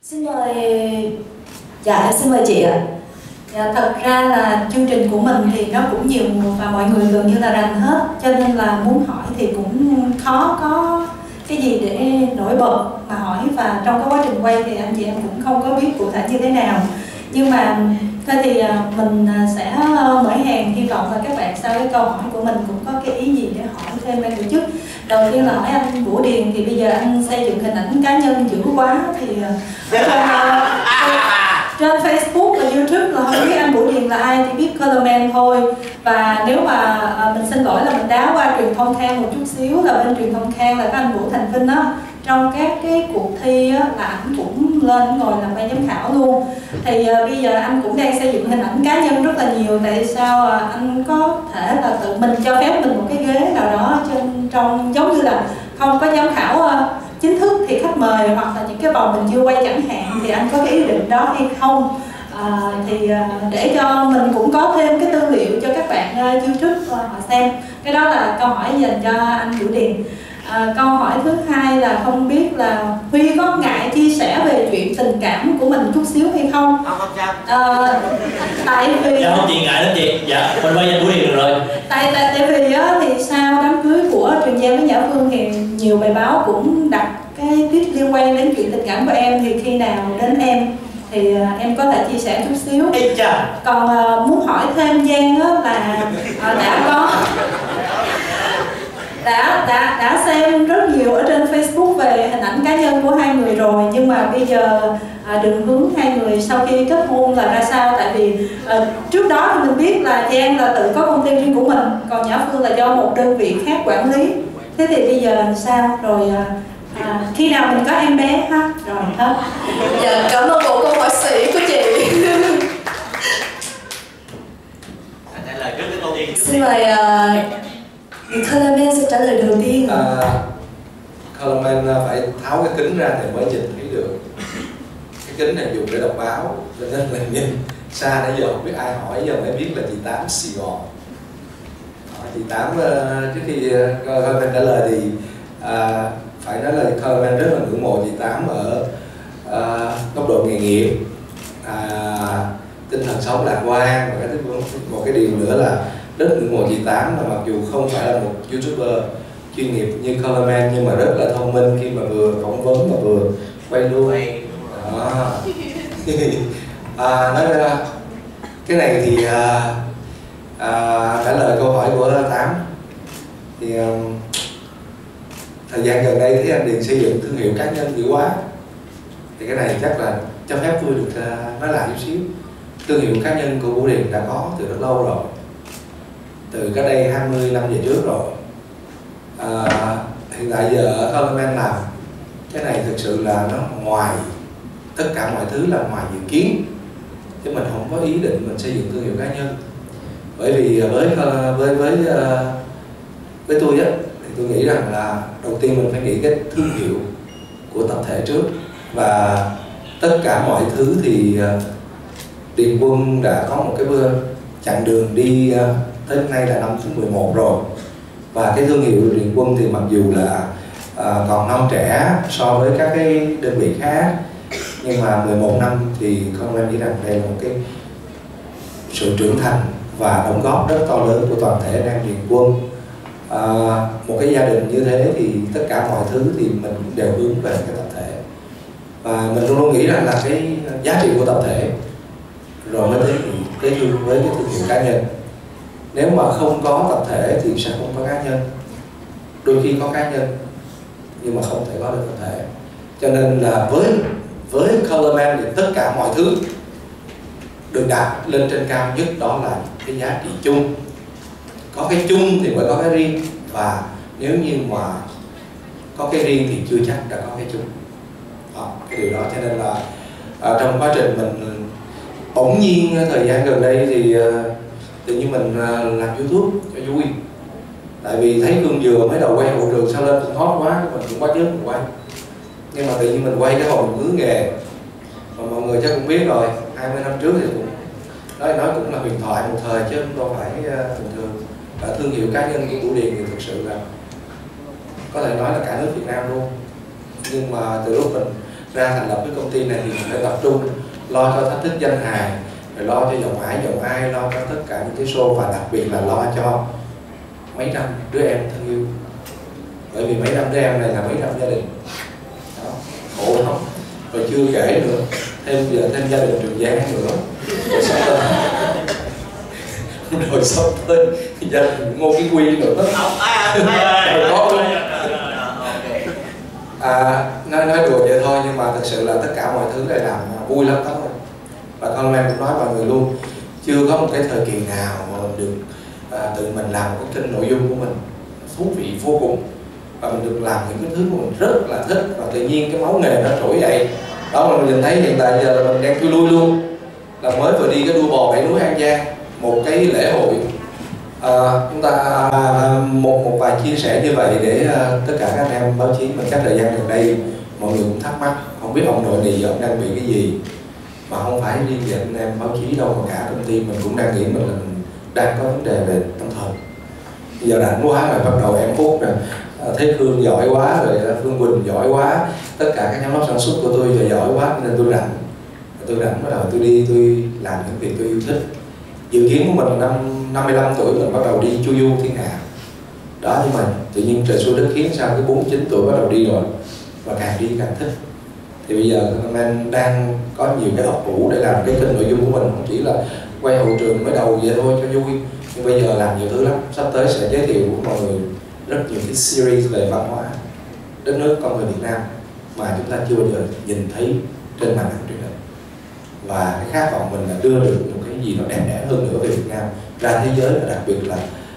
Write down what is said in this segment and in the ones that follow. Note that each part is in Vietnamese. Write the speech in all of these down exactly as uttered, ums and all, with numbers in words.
Xin mời, dạ xin mời chị ạ. Dạ, thật ra là chương trình của mình thì nó cũng nhiều và mọi người gần như là rành hết, cho nên là muốn hỏi thì cũng khó có cái gì để nổi bật mà hỏi, và trong cái quá trình quay thì anh chị em cũng không có biết cụ thể như thế nào. Nhưng mà thôi thì mình sẽ mở hàng, hy vọng là các bạn sau cái câu hỏi của mình cũng có cái ý gì để hỏi thêm ban tổ chức. Đầu tiên là hỏi anh Vũ Điền, thì bây giờ anh xây dựng hình ảnh cá nhân dữ quá thì trên, trên Facebook và YouTube là không biết anh Vũ Điền là ai, thì biết Colorman thôi. Và nếu mà mình xin lỗi là mình đá qua truyền thông Khang một chút xíu, là bên truyền thông Khang là các anh Vũ Thành Vinh á, trong các cái cuộc thi á, là ảnh cũng lên ngồi làm ban giám khảo luôn. Thì uh, bây giờ anh cũng đang xây dựng hình ảnh cá nhân rất là nhiều. Tại sao uh, anh có thể là tự mình cho phép mình một cái ghế nào đó trên trong, giống như là không có giám khảo uh, chính thức thì khách mời, hoặc là những cái vòng mình chưa quay chẳng hạn, thì anh có cái ý định đó hay không? À, thì uh, để cho mình cũng có thêm cái tư liệu cho các bạn uh, YouTube uh, họ xem. Cái đó là câu hỏi dành cho anh Vũ Điền. À, câu hỏi thứ hai là không biết là Huy có ngại chia sẻ về chuyện tình cảm của mình chút xíu hay không? Không, không sao. À, tại vì dạ không chị ngại lắm chị. Dạ mình quay danh Vũ Điền được rồi. Tại tại tại vì á, thì sau đám cưới của Trường Giang với Nhã Phương thì nhiều bài báo cũng đặt cái tiết liên quan đến chuyện tình cảm của em, thì khi nào đến em thì uh, em có thể chia sẻ chút xíu. Ê chà. Còn uh, muốn hỏi thêm Giang á, là uh, đã có đã đã đã xem rất nhiều ở trên Facebook về hình ảnh cá nhân của hai người rồi, nhưng mà bây giờ à, đường hướng hai người sau khi kết hôn là ra sao? Tại vì à, trước đó thì mình biết là Giang là tự có công ty riêng của mình, còn Nhã Phương là do một đơn vị khác quản lý. Thế thì bây giờ làm sao? Rồi à, à, khi nào mình có em bé ha? Rồi hết. Dạ, cảm ơn bộ câu hỏi sĩ của chị. Anh trả lời trước cái câu tiên. Xin mời uh, Colorman sẽ trả lời đầu tiên. À, Colorman phải tháo cái kính ra thì mới nhìn thấy được. Cái kính này dùng để đọc báo, cho nên là nhìn xa nãy giờ không biết ai hỏi, giờ mới biết là chị Tám Sài Gòn. Chị Tám trước khi Colorman trả lời thì à, phải nói là Colorman rất là ngưỡng mộ chị Tám ở à, góc độ nghề nghiệp, à, tinh thần sống lạc quan, và cái thứ một cái điều nữa là rất ngưỡng mộ chị Tám, là mặc dù không phải là một YouTuber chuyên nghiệp như Colorman nhưng mà rất là thông minh khi mà vừa phỏng vấn mà vừa quay luôn. Đó. À, nói ra cái này thì à, à, trả lời câu hỏi của Tám thì à, thời gian gần đây thấy anh Điền xây dựng thương hiệu cá nhân dữ quá, thì cái này chắc là cho phép tôi được uh, nói lại chút xíu. Thương hiệu cá nhân của Vũ Điền đã có từ rất lâu rồi, từ cái đây hai mươi năm về trước rồi. À, hiện tại giờ ở Colorman làm cái này thực sự là nó ngoài tất cả mọi thứ, là ngoài dự kiến, chứ mình không có ý định mình xây dựng thương hiệu cá nhân. Bởi vì với với với với tôi á, thì tôi nghĩ rằng là đầu tiên mình phải nghĩ cái thương hiệu của tập thể trước, và tất cả mọi thứ thì Điền Quân đã có một cái chặng đường đi tới nay là năm thứ mười một rồi. Và cái thương hiệu Điền Quân thì mặc dù là à, còn non trẻ so với các cái đơn vị khác, nhưng mà mười một năm thì con em nghĩ rằng đây là một cái sự trưởng thành và đóng góp rất to lớn của toàn thể anh em Điền Quân. À, một cái gia đình như thế thì tất cả mọi thứ thì mình cũng đều hướng về cái tập thể, và mình luôn luôn nghĩ rằng là cái giá trị của tập thể rồi mới tới cái thương với cái thương hiệu cá nhân. Nếu mà không có tập thể thì sẽ không có cá nhân. Đôi khi có cá nhân nhưng mà không thể có được tập thể. Cho nên là với với Colorman thì tất cả mọi thứ được đặt lên trên cao nhất, đó là cái giá trị chung. Có cái chung thì mới có cái riêng, và nếu như mà có cái riêng thì chưa chắc đã có cái chung. Đó, cái điều đó cho nên là à, trong quá trình mình bỗng nhiên thời gian gần đây thì tự nhiên mình làm YouTube cho vui. Tại vì thấy Cương Dừa mới đầu quay hậu trường sao lên cũng hot quá, mình cũng quá trước mình quay. Nhưng mà tự nhiên mình quay cái hồi mình cứ nghề, mà mọi người chắc cũng biết rồi, hai mươi năm trước thì cũng nói nói cũng là huyền thoại một thời chứ không đâu phải uh, bình thường. Và thương hiệu cá nhân của Vũ Điền thì thực sự là có thể nói là cả nước Việt Nam luôn. Nhưng mà từ lúc mình ra thành lập cái công ty này thì mình phải tập trung lo cho thách thức danh hài, rồi lo cho giọng ải giọng ai, lo cho tất cả những cái show, và đặc biệt là lo cho mấy trăm đứa em thân yêu, bởi vì mấy trăm đứa em này là mấy trăm gia đình đó, khổ lắm. Rồi chưa kể nữa, thêm giờ thêm gia đình Trường Giang nữa, rồi sắp tới rồi sắp tới gia đình Ngô Kiến Quy nữa đó. À, nói, nói đùa vậy thôi, nhưng mà thật sự là tất cả mọi thứ này làm vui lắm đó. Và con em cũng nói mọi người luôn, chưa có một cái thời kỳ nào mà mình được à, tự mình làm một cái kênh nội dung của mình thú vị vô cùng, và mình được làm những cái thứ mà mình rất là thích, và tự nhiên cái máu nghề nó trỗi dậy đó. Mà mình nhìn thấy hiện tại giờ là mình đang thui lui luôn, là mới vừa đi cái đua bò bảy núi An Giang, một cái lễ hội. À, chúng ta à, một một vài chia sẻ như vậy để à, tất cả các anh em báo chí mà các thời gian gần đây mọi người cũng thắc mắc không biết ông nội này ông đang bị cái gì, mà không phải riêng về anh em báo chí đâu, mà cả công ty mình cũng đang nghĩ mình là mình đang có vấn đề về tâm thần. Bây giờ rảnh quá rồi bắt đầu em Phúc nè, Thế Khương giỏi quá, rồi Phương Quỳnh giỏi quá, tất cả các giám đốc sản xuất của tôi giờ giỏi quá nên tôi rảnh, tôi rảnh bắt đầu tôi đi tôi làm những việc tôi yêu thích. Dự kiến của mình năm năm mươi lăm tuổi mình bắt đầu đi chu du thiên hạ đó, nhưng mà tự nhiên trời xui đất khiến sao cái bốn mươi chín tuổi bắt đầu đi rồi, và càng đi càng thích. Thì bây giờ mình đang có nhiều cái ấp ủ để làm cái kênh nội dung của mình, không chỉ là quay hậu trường mới đầu vậy thôi cho vui, nhưng bây giờ làm nhiều thứ lắm. Sắp tới sẽ giới thiệu với mọi người rất nhiều cái series về văn hóa đất nước con người Việt Nam mà chúng ta chưa bao giờ nhìn thấy trên màn ảnh truyền hình, và cái khát vọng mình là đưa được một cái gì nó đẹp đẽ hơn nữa về Việt Nam ra thế giới, và đặc biệt là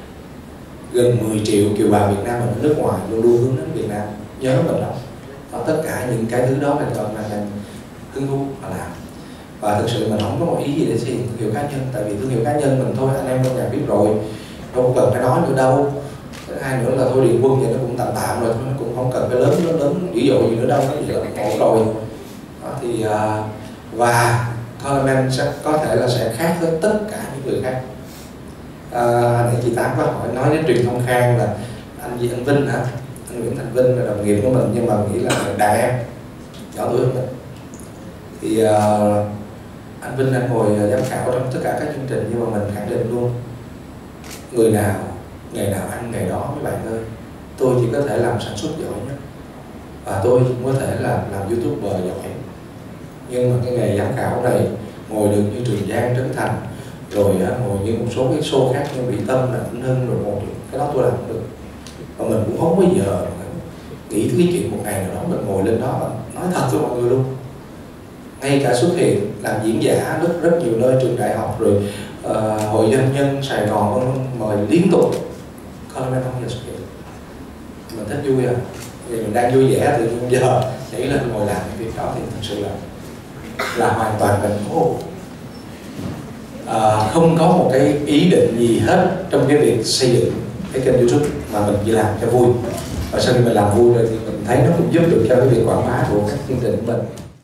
gần mười triệu kiều bào Việt Nam ở nước ngoài luôn luôn hướng đến Việt Nam nhớ mình lắm. Đó, tất cả những cái thứ đó là cho mình đang hứng thú mà làm. Và thực sự mình không có một ý gì để xây dựng thương hiệu cá nhân, tại vì thương hiệu cá nhân mình thôi anh em trong nhà biết rồi, đâu cần phải nói nữa đâu. Thứ hai nữa là thôi Điền Quân thì nó cũng tạm tạm rồi, nó cũng không cần cái lớn lớn lớn dữ dội gì nữa đâu, nó chỉ là ổn rồi. Đó, thì và Colorman sẽ có thể là sẽ khác với tất cả những người khác. À, nãy chị Tám có hỏi nói đến truyền thông Khang là anh gì anh Vinh hả? Anh Nguyễn Thành Vinh là đồng nghiệp của mình, nhưng mà nghĩ là đàn em nhỏ tuổi hơn mình. Thì uh, anh Vinh anh ngồi giám khảo trong tất cả các chương trình, nhưng mà mình khẳng định luôn, người nào ngày nào ăn ngày đó mấy bạn ơi. Tôi chỉ có thể làm sản xuất giỏi nhất, và tôi cũng có thể là làm YouTuber giỏi, nhưng mà cái nghề giám khảo này ngồi được như Trường Giang, Trấn Thành, rồi ngồi như một số cái show khác như Mỹ Tâm, là Vĩnh Hưng, rồi ngồi cái đó tôi làm không được. Và mình cũng không bao giờ nghĩ tới cái chuyện một ngày nào đó mình ngồi lên đó và nói thật với mọi người luôn. Ngay cả xuất hiện làm diễn giả rất rất nhiều nơi, trường đại học, rồi uh, hội doanh nhân Sài Gòn vân vân, mời liên tục. Colorman không bao giờ xuất hiện. Mình thích vui à, vì mình đang vui vẻ từ bây giờ nhảy lên ngồi làm cái việc đó thì thật sự là là hoàn toàn mình oh, à, không có một cái ý định gì hết trong cái việc xây dựng cái kênh YouTube, mà mình chỉ làm cho vui. Và sau khi mình làm vui rồi thì mình thấy nó cũng giúp được cho cái việc quảng bá của các chương trình của mình.